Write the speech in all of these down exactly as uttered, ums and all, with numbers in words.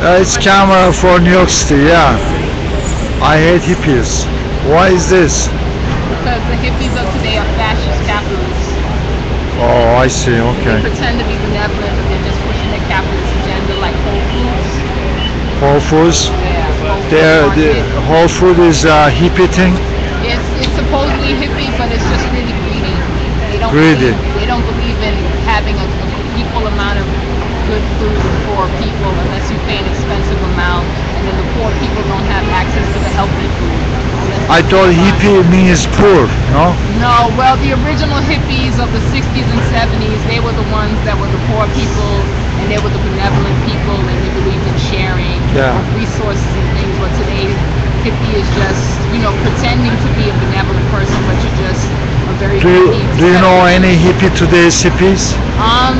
Uh, it's camera for New York City, yeah. I hate hippies. Why is this? Because the hippies of today are fascist capitalists. Oh, I see, They okay. pretend to be benevolent, but they're just pushing their capitalist agenda like Whole Foods. Whole Foods. Yeah, Whole They're, Foods the market. Whole Food is a hippie thing. It's it's supposedly hippie, but it's just really greedy. They don't Greedy. believe they don't believe in having a, a equal amount of good food for people unless you pay an expensive amount, and then the poor people don't have access to the healthy food. unless I they pay thought a lot. hippie means poor, no? No, well, the original hippies of the sixties and seventies, they were the ones that were the poor people, and they were the benevolent people, and they believed in sharing Yeah. of resources and things. But today's hippie is just, you know, pretending to be a benevolent person, but you're just a very Do you, greedy, do you know deceptive any person. hippie today's hippies? Um,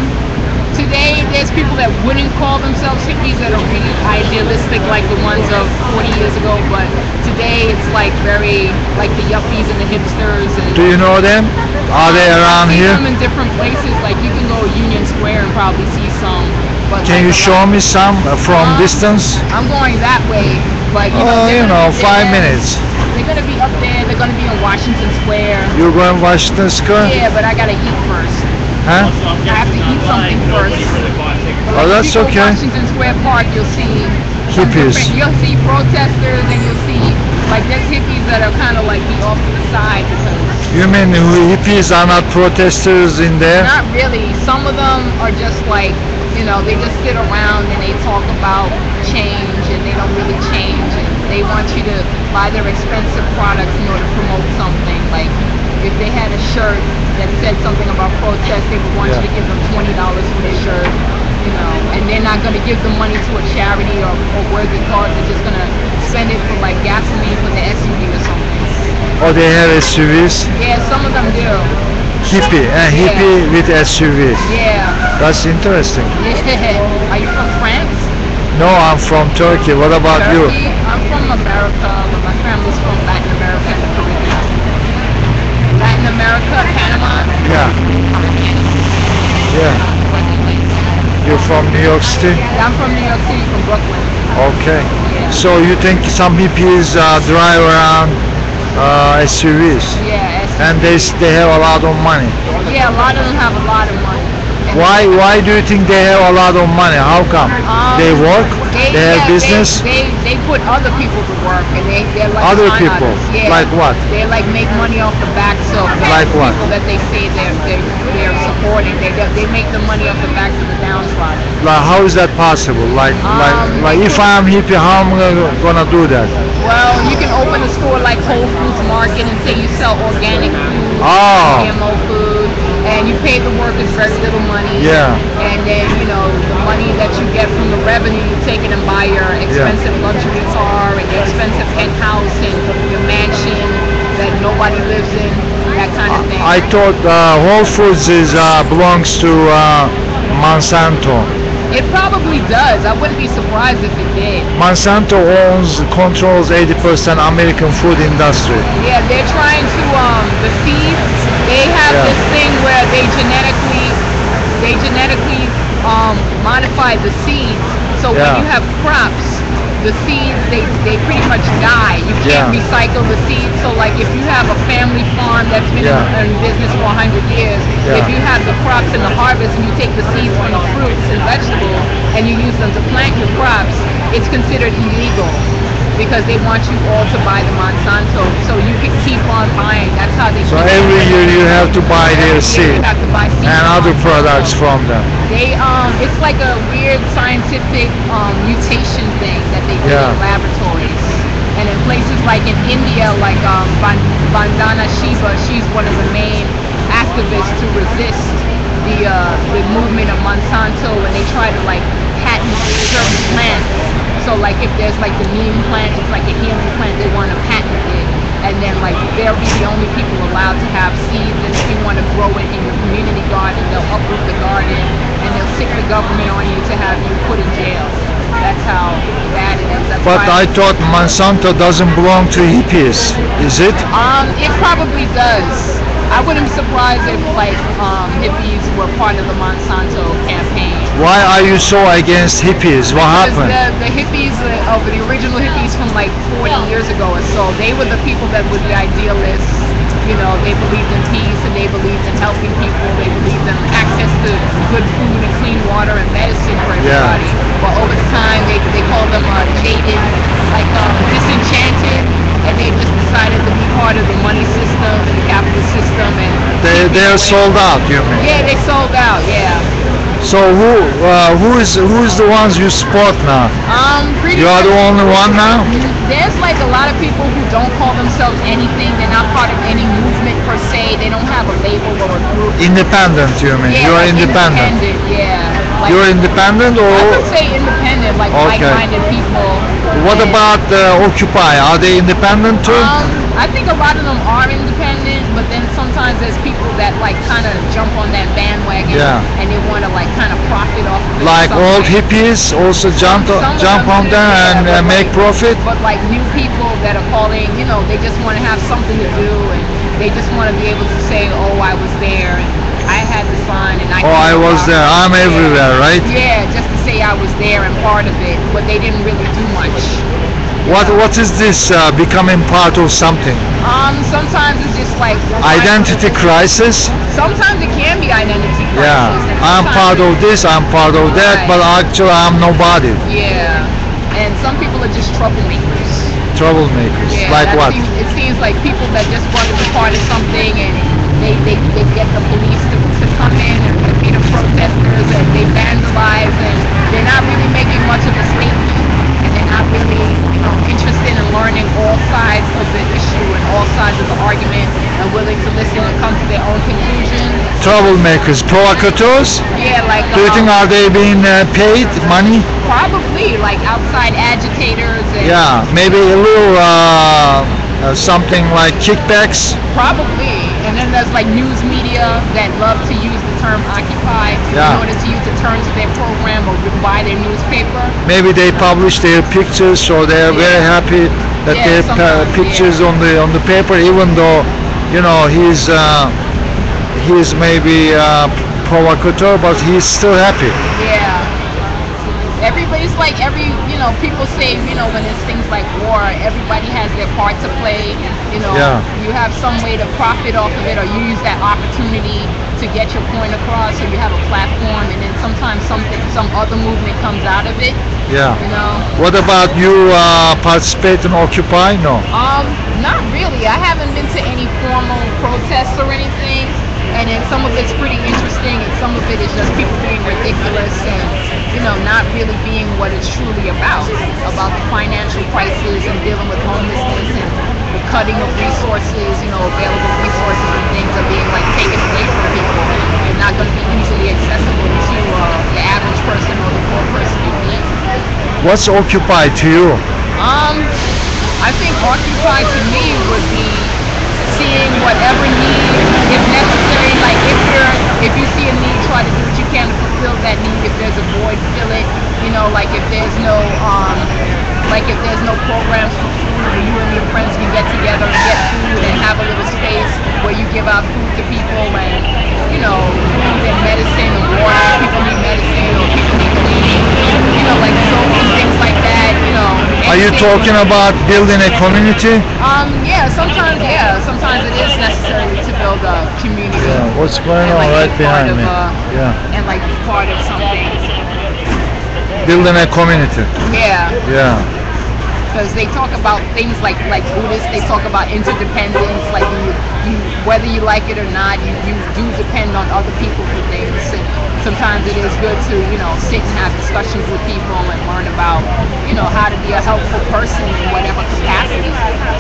today there's people that wouldn't call themselves hippies that are really idealistic, like the ones of forty years ago. But today it's like very like the yuppies and the hipsters, and Do you know them? Are they um, I around see here? them in different places. Like you can go Union Square and probably see some. But Can like you a show lot, me some uh, from um, distance? I'm going that way. But you know Oh, they're you gonna know, be five there. minutes. They're gonna be up there. They're gonna be in Washington Square. You going Washington Square? Yeah, but I gotta eat first. Huh? I have to eat something first. But Oh, like that's if you go okay. Washington Square Park, you'll see some Hippies. different. You'll see protesters, and you'll see like there's hippies that are kind of like be off to the side because You mean who- hippies are not protesters in there? not really. Some of them are just like you know they just sit around and they talk about change, and they don't really change. And they want you to buy their expensive products in order to promote something. Like if they had a shirt that said something about protest, they would want you Yeah. to give them twenty dollars for the shirt, you know, and they're not going to give the money to a charity or, or worthy cause. They're just going to spend it for like gasoline for the S U V or something. Or they have S U Vs? Yeah, some of them do. Hippie, a hippie with S U V. Yeah. That's interesting. Yeah. Are you from France? No, I'm from Turkey. What about you? Turkey? I'm from America, but my family's from Latin America and the Caribbean. Latin America, Panama. Yeah, yeah. You're from New York City? Yeah, I'm from New York City, from Brooklyn. Okay. Yeah. So you think some hippies uh, drive around uh, S U Vs Yeah, S U V. and they s- they have a lot of money. Yeah, a lot of them have a lot of money. And Why why do you think they have a lot of money? How come? Um, They work? They, They have yeah, business? They, they they put other people to work, and they they're like Other con people? artists. Yeah. Like what? They like make money off the backs of the Like what? people that they say they're they're, they're supporting. They they make the money off the backs of the downtrodden. Like how is that possible? Like like Um, like if I'm hippie, how am I gonna gonna do that? Well, you can open a store like Whole Foods Market and say you sell organic food, Oh. G M O food, and you pay the workers very little money. Yeah. And then, you know, the money that you get from the revenue, you take it and buy your expensive luxury car and your expensive penthouse and your mansion that nobody lives in, that kind of thing. I thought uh, Whole Foods is uh, belongs to uh, Monsanto. It probably does. I wouldn't be surprised if it did. Monsanto owns, controls eighty percent American food industry. Yeah, they're trying to, um, the seeds, they have Yeah. this thing where they genetically, they genetically um, modify the seeds. So Yeah. when you have crops, the seeds, they, they pretty much die. You can't Yeah. recycle the seeds. So like if you have a family farm that's been Yeah. in, in business for a hundred years, Yeah. if you have the crops and the harvest and you take the seeds from the fruits and vegetables and you use them to plant your crops, it's considered illegal because they want you all to buy the Monsanto so you can keep on buying. That's how they So keep every it. year you have to buy their Every year seed you have to buy seeds and from other Monsanto. products from them. They um, it's like a weird scientific um, mutation thing that they do Yeah. in laboratories. And in places like in India, like um, Van- Vandana Shiva, she's one of the main activists to resist the uh, the movement of Monsanto, and they try to like patent certain plants. So like if there's like the neem plant, it's like a healing plant, they want to patent it. And then like they'll be the only people allowed to have seeds, and if you want to grow it in your community garden, they'll uproot the garden and they'll sick the government on you to have you put in jail. That's how bad it is. That's But why I thought Monsanto doesn't belong to hippies, is it? um it probably does. I wouldn't be surprised if like um, hippies were part of the Monsanto campaign. Why are you so against hippies? What Because happened? the, the hippies, uh, of the original hippies from like forty years ago or so, they were the people that were the idealists. You know, they believed in peace and they believed in helping people. They believed in access to good food and clean water and medicine for Yeah. everybody. But over the time, they, they call them uh, jaded, like um, disenchanted, and they just decided to be part of the money system and the capitalist system. And They they are sold out, you mean? yeah, they sold out. Yeah. So who uh, who is who is the ones you support now? Um, pretty You are much- the only one now. There's like a lot of people who don't call themselves anything. They're not part of any movement per se. They don't have a label or a group. Independent, you mean? Yeah, you are like independent. Yeah. Like, You're independent, I or would say independent, like Okay. like-minded people. what And, about uh, Occupy? Are they independent too? Um, I think a lot of them are independent, but then sometimes there's people that like kind of jump on that bandwagon Yeah. and they want to like kind of profit off of it. Like some old way. hippies also jump Some of jump them on do, there yeah, and uh, but make like- profit? But like new people that are calling, you know, they just want to have something to do and they just want to be able to say, oh, I was there and I had the fun and I. Oh, I came was along." there. I'm Yeah. everywhere, right? Yeah, just to say I was there and part of it, but they didn't really do much. What what is this uh, becoming part of something? Um, sometimes it's just like Identity crisis? Sometimes it can be identity crisis. Yeah, and I'm sometimes part of it's- this, I'm part of that, Right. but actually I'm nobody. Yeah, and some people are just troublemakers. Troublemakers. Yeah, Like that what? Seems, it seems like people that just want to be part of something and they, they, they get the police to, to come in and defeat the protesters and they vandalize and they're not really making much of a statement and they're not really, you know, interested in learning all sides of the issue and all sides of the argument and willing to listen and come to their own conclusion. Troublemakers, provocateurs? Yeah, like Do you um, think are they being uh, paid money? probably like outside agitators and Yeah, maybe a little uh, uh, something like kickbacks. probably. And then there's like news media that love to use the term occupy Yeah. in order to use the term to their program or buy their newspaper. Maybe they publish their pictures, so they are very Yeah. happy that Yeah, their pa- sometimes, pictures yeah. on the on the paper, even though you know he's uh, he's maybe uh, provocateur, but he's still happy. Yeah. Everybody's like every you know people say you know when it's things like war, everybody has their part to play. You know, Yeah. you have some way to profit off of it, or you use that opportunity to get your point across, or you have a platform, and then sometimes something some other movement comes out of it. Yeah. You know. What about you? Uh, participate in Occupy? No. Um, not really. I haven't been to any formal protests or anything, and then some of it's pretty interesting, and some of it is just people being ridiculous and you know not really being what it's truly about, about the financial crisis and dealing with homelessness and the cutting of resources, you know, available resources and things are being like taken away from people and not going to be easily accessible to uh, the average person or the poor person in need. What's Occupy to you? Um, I think occupy to me would be seeing whatever need, if necessary, like if you're, if you see a need, try to do what you can to fulfill that need. If there's a void, fill it. You know, like if there's no, um, like if there's no programs for food, where you and your friends can get together and get food and have a little space where you give out food to people and, you know, food and medicine and water. People need medicine or people need cleaning. You know, like soap and things like that. You know. Are you anything- talking about building a community? Um, yeah, sometimes, yeah, sometimes it is necessary to build a community Yeah. What's going And, on like, right be part behind of, me? uh, Yeah. and like be part of something. Building a community. Yeah, Yeah. because they talk about things like like Buddhists. They talk about interdependence, like you, you whether you like it or not, you, you do depend on other people for things. And sometimes it is good to you know sit and have discussions with people and learn about you know how to be a helpful person in whatever capacity.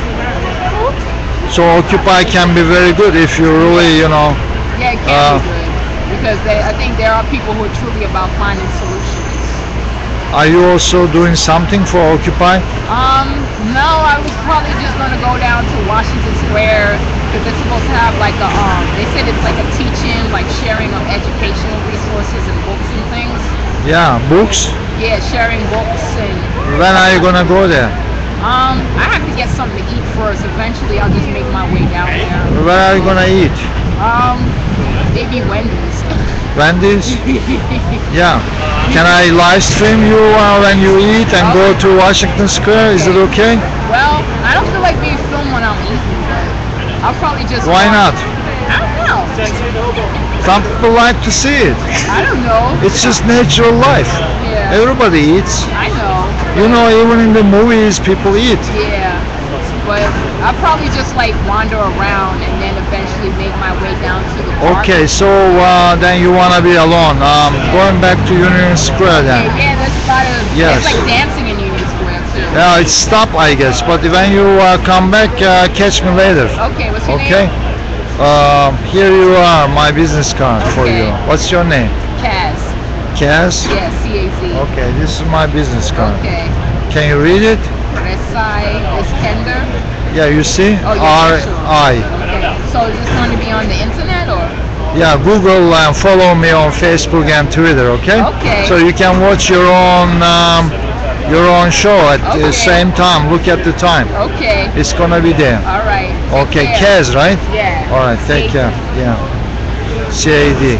So Occupy can be very good if you really, you know. Yeah, it can Uh, be good because they, I think there are people who are truly about finding solutions. Are you also doing something for Occupy? Um, no, I was probably just gonna go down to Washington Square because they're supposed to have like a um. They said it's like a teaching, like sharing of educational resources and books and things. Yeah, books. Yeah, sharing books and When are you gonna go there? um. I have to get something to eat first. Eventually, I'll just make my way down there. Where are you gonna eat? Um, maybe Wendy's. Wendy's? Yeah. Can I live stream you uh, when you eat and go to Washington Square? Is it okay? Well, I don't feel like being filmed when I'm eating, but I'll probably just. Why watch. not? I don't know. Some people like to see it. I don't know. It's just natural life. Yeah. Everybody eats. I know. You know, even in the movies, people eat. Yeah. But I'll probably just like wander around and then eventually make my way down to the park. Okay, so uh, then you wanna be alone. Um, going back to Union Square then. Okay, yeah, there's a lot of. Yes. It's like dancing in Union Square too. Yeah, it's stop, I guess. But when you uh, come back, uh, catch me later. Okay, what's your Okay. name? Um, here you are, my business card for Okay. you. What's your name? Kaz. Kaz? Yeah, C A Z. Okay, this is my business card. Okay. Can you read it? Resai Iskender. Yeah, you see? Oh, R yeah, sure. I. Okay. So is this going to be on the internet or? Yeah, Google and follow me on Facebook and Twitter, okay? Okay. So you can watch your own um, your own show at the Okay. same time. Look at the time. Okay. It's gonna be there. All right. Take Okay, care. Kaz, right? Yeah. All right, take Take care. Yeah. C A D.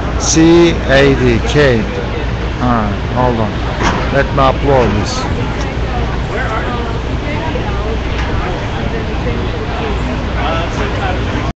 C A D. K. All right, hold on. Let me upload this.